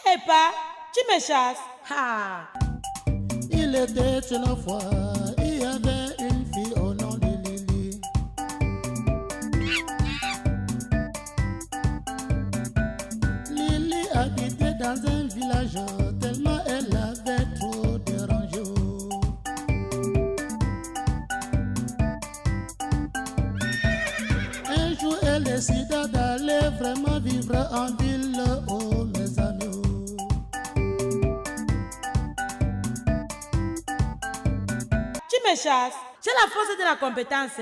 Eh pas, tu me chasses. Ah. Il était une fois, il y avait une fille au nom de Lily. Lily habitait dans un village tellement elle avait trop dérangé. Un jour elle décida d'aller vraiment vivre en ville, oh mes amis. Tu me chasses. J'ai la force de la compétence.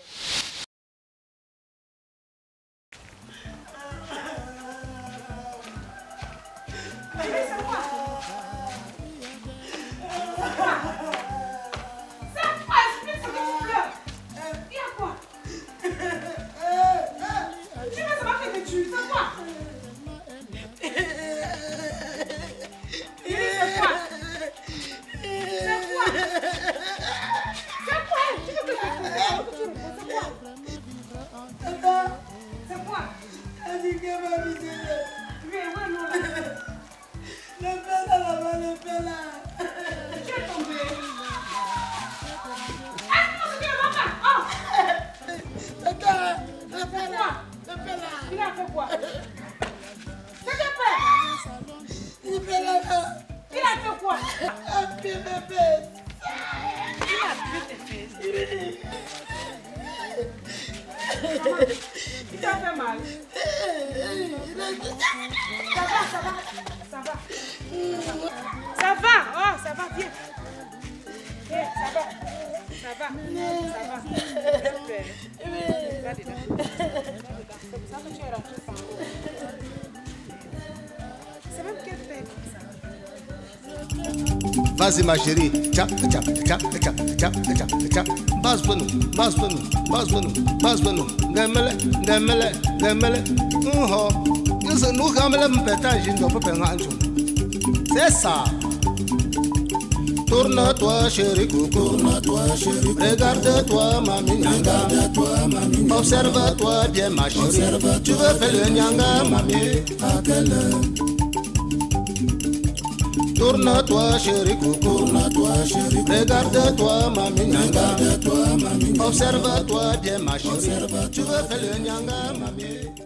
Il t'a fait mal. Ça va. Ça va, oh, ça va, viens. Viens, ça va. Va dedans. Ça que tu es rentré par où? C'est même qu'elle fait comme ça. Vas-y ma chérie, tcha, c'est ça. Tourne-toi chérie, regarde-toi mamie, observe-toi bien ma chérie, tu veux faire le nyanga mamie. Tourne-toi chérie, regarde-toi mamie, observe-toi bien ma chérie, tu veux faire le nyanga mamie.